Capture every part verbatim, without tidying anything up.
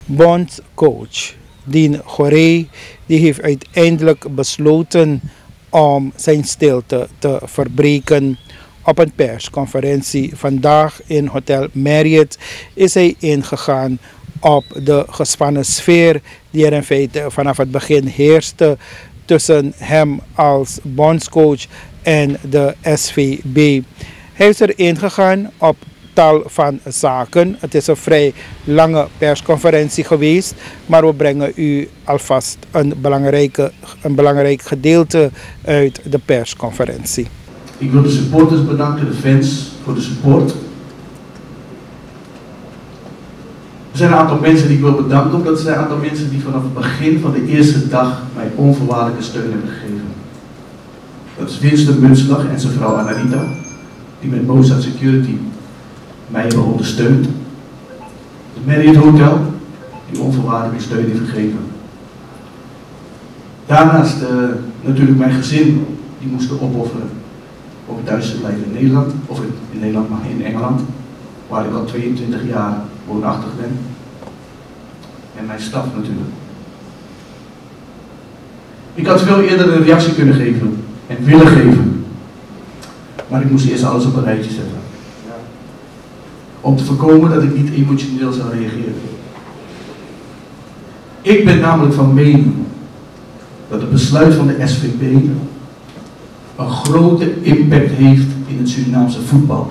bondscoach Dean Gorey, die heeft uiteindelijk besloten om zijn stilte te verbreken. Op een persconferentie vandaag in Hotel Marriott is hij ingegaan op de gespannen sfeer die er in feite vanaf het begin heerste tussen hem als bondscoach en de S V B. Hij is er ingegaan op tal van zaken. Het is een vrij lange persconferentie geweest, maar we brengen u alvast een, belangrijke, een belangrijk gedeelte uit de persconferentie. Ik wil de supporters bedanken, de fans, voor de support. Er zijn een aantal mensen die ik wil bedanken, omdat er zijn een aantal mensen die vanaf het begin van de eerste dag mij onvoorwaardelijke steun hebben gegeven. Dat is Winston Munslag en zijn vrouw Anarita, die met Mozart Security mij hebben ondersteund. Het Marriott Hotel, die onvoorwaardelijke steun heeft gegeven. Daarnaast uh, natuurlijk mijn gezin, die moesten opofferen om thuis te blijven in Nederland, of in, in Nederland, maar in Engeland, waar ik al tweeëntwintig jaar woonachtig ben. En mijn staf natuurlijk. Ik had veel eerder een reactie kunnen geven en willen geven, maar ik moest eerst alles op een rijtje zetten. Om te voorkomen dat ik niet emotioneel zou reageren. Ik ben namelijk van mening dat het besluit van de S V B een grote impact heeft in het Surinaamse voetbal.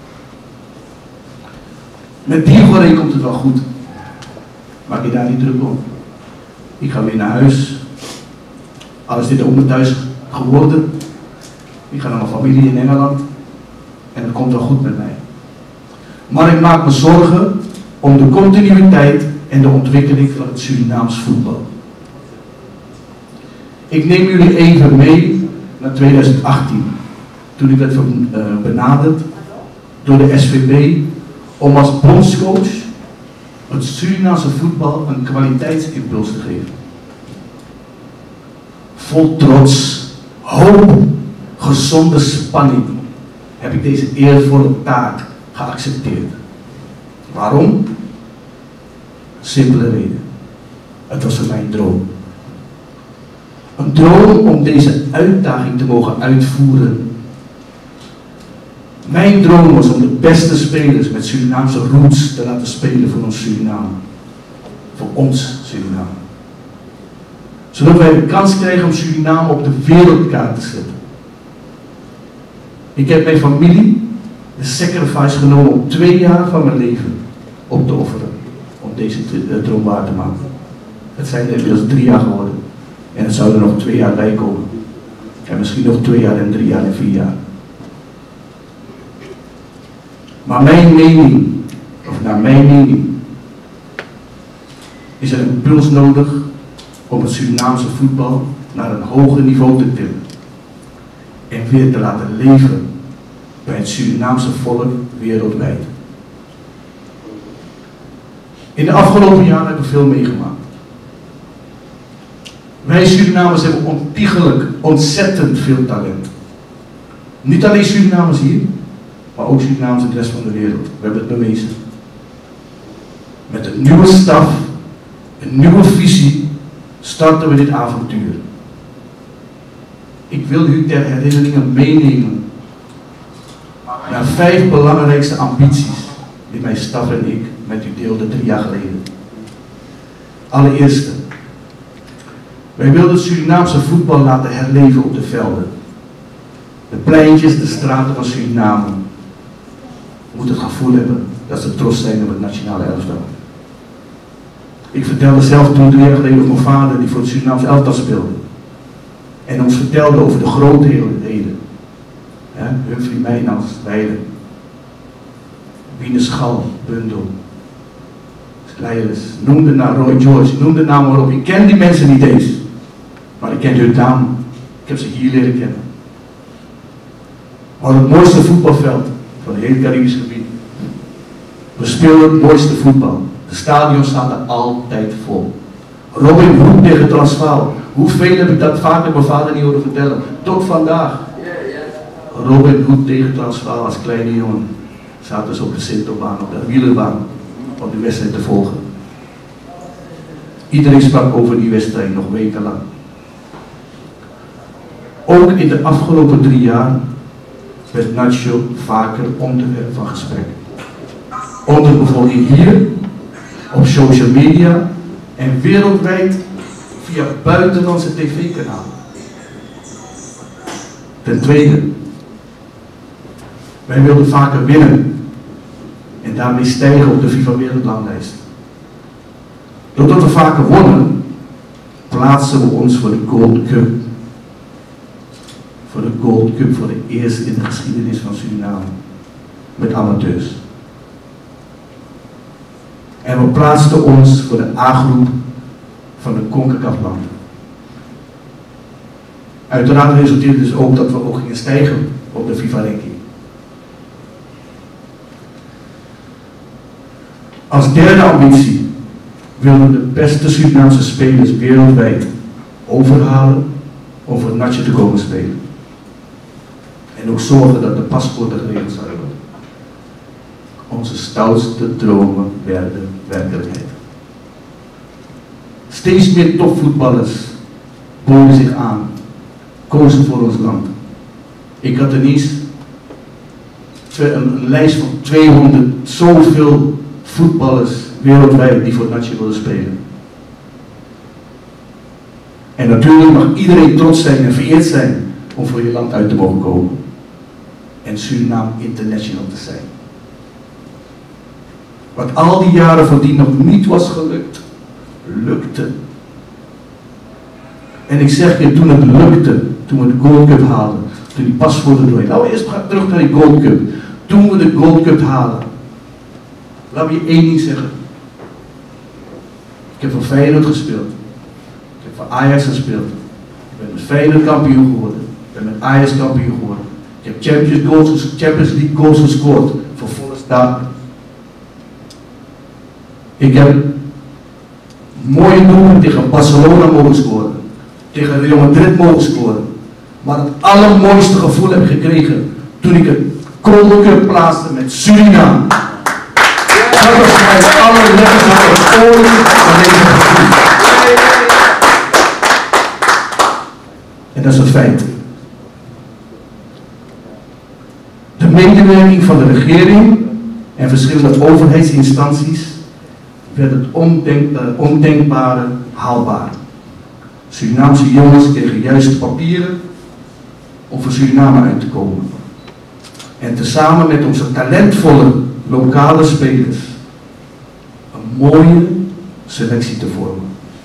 Met die Gorey komt het wel goed. Maak je daar niet druk om. Ik ga weer naar huis. Al is dit ook mijn thuis geworden. Ik ga naar mijn familie in Engeland. En het komt wel goed met mij. Maar ik maak me zorgen om de continuïteit en de ontwikkeling van het Surinaams voetbal. Ik neem jullie even mee naar tweeduizend achttien. Toen ik werd benaderd door de S V B om als bondscoach het Surinaamse voetbal een kwaliteitsimpuls te geven. Vol trots, hoop, gezonde spanning heb ik deze eervolle taak geaccepteerd. Waarom? Simpele reden. Het was voor mij een droom. Een droom om deze uitdaging te mogen uitvoeren. Mijn droom was om de beste spelers met Surinaamse roots te laten spelen voor ons Suriname. Voor ons Suriname. Zodat wij de kans krijgen om Suriname op de wereldkaart te zetten. Ik heb mijn familie de sacrifice genomen om twee jaar van mijn leven op te offeren. Om deze droom waar te maken. Het zijn er inmiddels drie jaar geworden. En er zouden nog twee jaar bij komen. En misschien nog twee jaar en drie jaar en vier jaar. Maar mijn mening, of naar mijn mening, is er een impuls nodig om het Surinaamse voetbal naar een hoger niveau te tillen. En weer te laten leven bij het Surinaamse volk wereldwijd. In de afgelopen jaren hebben we veel meegemaakt. Wij Surinamers hebben ontiegelijk, ontzettend veel talent. Niet alleen Surinamers hier, maar ook Surinamers in de rest van de wereld. We hebben het bewezen. Met een nieuwe staf, een nieuwe visie, starten we dit avontuur. Ik wil u ter herinnering meenemen naar vijf belangrijkste ambities die mijn staf en ik met u deelden drie jaar geleden. Allereerste, wij wilden het Surinaamse voetbal laten herleven op de velden. De pleintjes, de straten van Suriname. We moeten het gevoel hebben dat ze trots zijn op het nationale elftal. Ik vertelde zelf toen drie jaar geleden over mijn vader die voor het Surinaamse elftal speelde. En ons vertelde over de grootheden. Ja, Humphrey Mijnans, Weilen. Wiene Schal, Bundel. Leijers. Noem de naam Roy George, noem de naam maar op. Ik ken die mensen niet eens. Maar ik ken hun naam. Ik heb ze hier leren kennen. We hadden het mooiste voetbalveld van het hele Caribisch gebied. We speelden het mooiste voetbal. De stadions staan er altijd vol. Robin Hood tegen Transvaal. Hoeveel heb ik dat vaak met mijn vader niet horen vertellen? Tot vandaag. Robin Hood tegen Transvaal als kleine jongen. Zaten ze op de Sintelbaan, op de wielerbaan, om de wedstrijd te volgen. Iedereen sprak over die wedstrijd nog wekenlang. Ook in de afgelopen drie jaar werd Nacho vaker onderwerp van gesprek. Onder bevolking hier, op social media en wereldwijd via buitenlandse tv-kanalen. Ten tweede, wij wilden vaker winnen en daarmee stijgen op de FIFA Wereldranglijst. Doordat we vaker wonnen, plaatsen we ons voor de Gold Cup. Voor de Gold Cup, voor de eerste in de geschiedenis van Suriname. Met amateurs. En we plaatsten ons voor de A-groep van de CONCACAF-landen. Uiteraard resulteerde dus ook dat we ook gingen stijgen op de FIFA-ranking. Als derde ambitie wilden we de beste Surinaamse spelers wereldwijd overhalen om voor Nacho te komen spelen. En ook zorgen dat de paspoorten geregeld zouden worden. Onze stoutste dromen werden werkelijkheid. Steeds meer topvoetballers boden zich aan, kozen voor ons land. Ik had ineens een, een lijst van tweehonderd, zoveel voetballers wereldwijd die voor Nacho wilden spelen. En natuurlijk mag iedereen trots zijn en vereerd zijn om voor je land uit te mogen komen. En Suriname international te zijn. Wat al die jaren voordien nog niet was gelukt, lukte. En ik zeg je, toen het lukte, toen we de Gold Cup haalden, toen die paspoorten doorheen. Laten we eerst terug naar die Gold Cup. Toen we de Gold Cup halen, laat me je één ding zeggen. Ik heb voor Feyenoord gespeeld. Ik heb voor Ajax gespeeld. Ik ben met Feyenoord kampioen geworden. Ik ben met Ajax kampioen geworden. Ik heb Champions, goals, Champions League goals gescoord voor volle staat. Ik heb mooie doelen tegen Barcelona mogen scoren. Tegen Real Madrid mogen scoren. Maar het allermooiste gevoel heb ik gekregen toen ik een Gold Cup plaatste met Suriname. Dat was voor mij het allerlekkerste ooit van deze gevoel. En dat is het feit. De medewerking van de regering en verschillende overheidsinstanties werd het ondenkbare, ondenkbare haalbaar. Surinaamse jongens kregen juiste papieren om voor Suriname uit te komen. En tezamen met onze talentvolle lokale spelers een mooie selectie te vormen.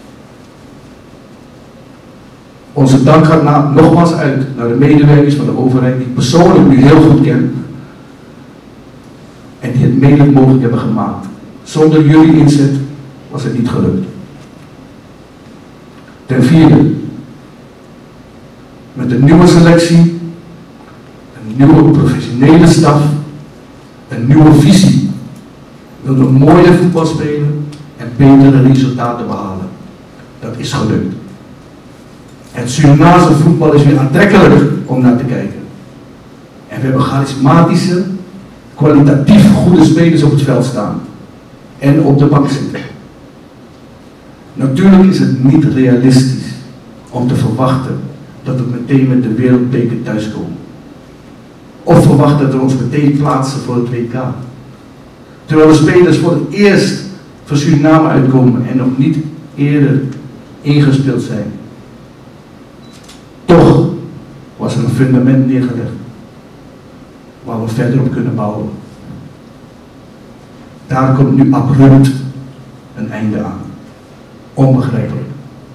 Onze dank gaat na, nogmaals uit naar de medewerkers van de overheid die ik persoonlijk nu heel goed ken en die het mede mogelijk hebben gemaakt. Zonder jullie inzet was het niet gelukt. Ten vierde, met een nieuwe selectie, een nieuwe professionele staf, een nieuwe visie, wilden we mooier voetbal spelen en betere resultaten behalen. Dat is gelukt. Het Surinaamse voetbal is weer aantrekkelijk om naar te kijken. En we hebben charismatische, kwalitatief goede spelers op het veld staan. En op de bank zitten. Natuurlijk is het niet realistisch om te verwachten dat we meteen met de wereldbeker thuiskomen. Of verwachten dat we ons meteen plaatsen voor het W K. Terwijl de spelers voor het eerst voor Suriname uitkomen en nog niet eerder ingespeeld zijn. Toch was er een fundament neergelegd waar we verder op kunnen bouwen. Daar komt nu abrupt een einde aan. Onbegrijpelijk.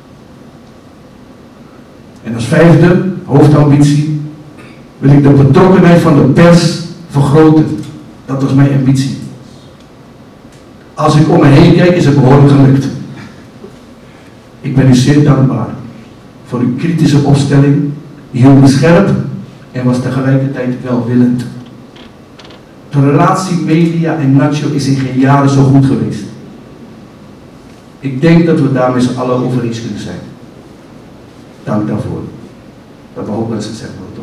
En als vijfde hoofdambitie wil ik de betrokkenheid van de pers vergroten. Dat was mijn ambitie. Als ik om me heen kijk is het behoorlijk gelukt. Ik ben u zeer dankbaar voor uw kritische opstelling. Die hield me scherp en was tegelijkertijd welwillend. De relatie media en Nacho is in geen jaren zo goed geweest. Ik denk dat we daar met z'n allen over eens kunnen zijn. Dank daarvoor. Dat we ook mensen zeggen, toch?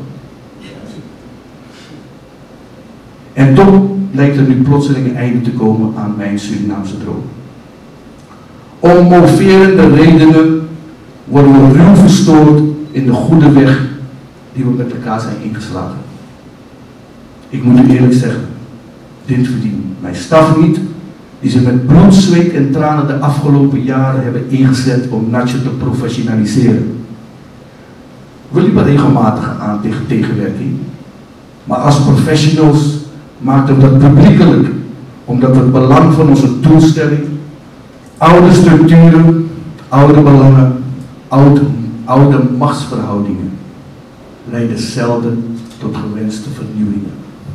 En toch lijkt er nu plotseling een einde te komen aan mijn Surinaamse droom. Om moverende redenen worden we ruw verstoord in de goede weg die we met elkaar zijn ingeslagen. Ik moet u eerlijk zeggen, dit verdient mijn staf niet, die ze met bloed, zweet en tranen de afgelopen jaren hebben ingezet om Nacho te professionaliseren. We liepen regelmatig aan tegen tegenwerking, maar als professionals maakten we dat publiekelijk, omdat we het belang van onze doelstelling, oude structuren, oude belangen, oude, oude machtsverhoudingen, leiden zelden tot gewenste vernieuwingen.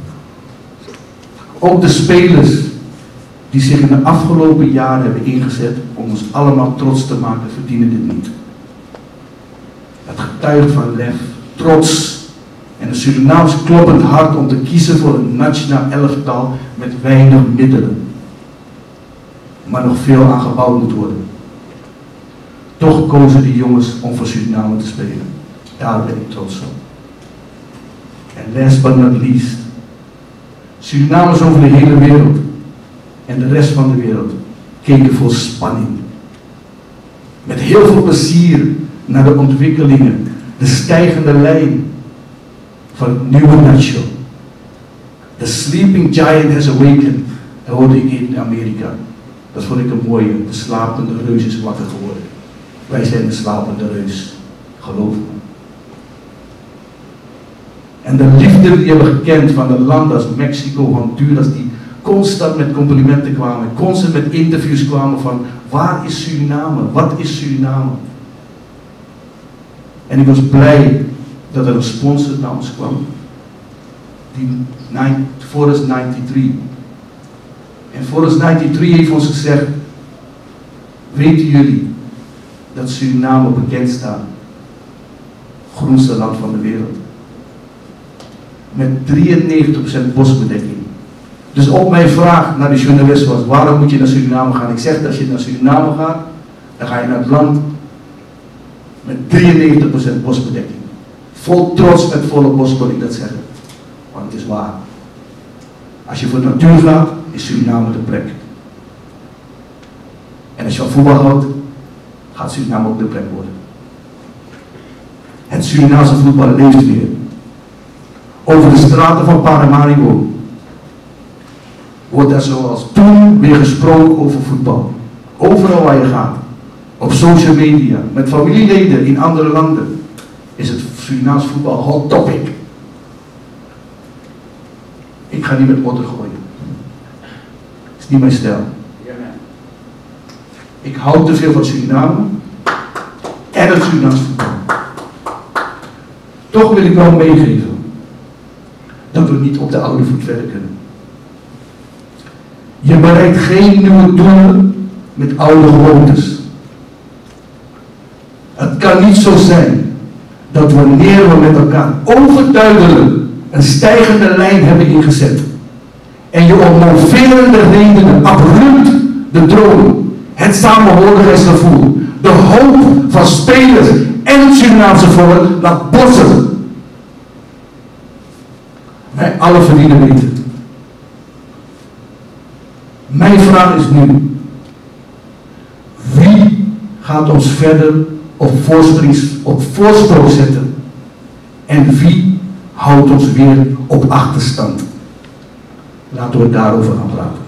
Ook de spelers die zich in de afgelopen jaren hebben ingezet om ons allemaal trots te maken, verdienen dit niet. Het getuigt van lef, trots en een Surinaams kloppend hart om te kiezen voor een nationaal elftal met weinig middelen. Maar nog veel aan gebouwd moet worden. Toch kozen die jongens om voor Suriname te spelen. Daar ben ik trots op. En last but not least, Surinamers over de hele wereld en de rest van de wereld keken vol spanning. Met heel veel plezier naar de ontwikkelingen, de stijgende lijn van het nieuwe Nacho. The sleeping giant has awakened, dat hoorde ik in Amerika. Dat vond ik een mooie. De slapende reus is wakker geworden. Wij zijn de slapende reus, geloof me. En de liefde die we hebben gekend van de landen als Mexico, Honduras, die constant met complimenten kwamen, constant met interviews kwamen van waar is Suriname, wat is Suriname? En ik was blij dat er een sponsor naar ons kwam, die Forest drieënnegentig. En Forest drieënnegentig heeft ons gezegd, weten jullie dat Suriname bekend staat, groenste land van de wereld, met drieënnegentig procent bosbedekking. Dus op mijn vraag naar de journalist was, waarom moet je naar Suriname gaan? Ik zeg, als je naar Suriname gaat, dan ga je naar het land met drieënnegentig procent bosbedekking. Vol trots met volle bos kon ik dat zeggen. Want het is waar. Als je voor de natuur gaat, is Suriname de plek. En als je van voetbal houdt, gaat Suriname ook de plek worden. Het Surinaamse voetbal leeft weer. Over de straten van Paramaribo wordt er zoals toen weer gesproken over voetbal. Overal waar je gaat, op social media, met familieleden in andere landen, is het Surinaams voetbal hot topic. Ik ga niet met motor gooien. Dat is niet mijn stijl. Ik hou te veel van Suriname en het Surinaams voetbal. Toch wil ik wel meegeven dat we niet op de oude voet verder kunnen. Je bereikt geen nieuwe doelen met oude gewoontes. Het kan niet zo zijn dat wanneer we met elkaar overduidelijk een stijgende lijn hebben ingezet en je om moverende redenen abrupt de droom, het samenhorigheidsgevoel, de hoop van spelers en het Surinaamse volk laat botsen. Wij alle verdienen beter. Mijn vraag is nu, wie gaat ons verder op, op voorsprong zetten en wie houdt ons weer op achterstand? Laten we daarover gaan praten.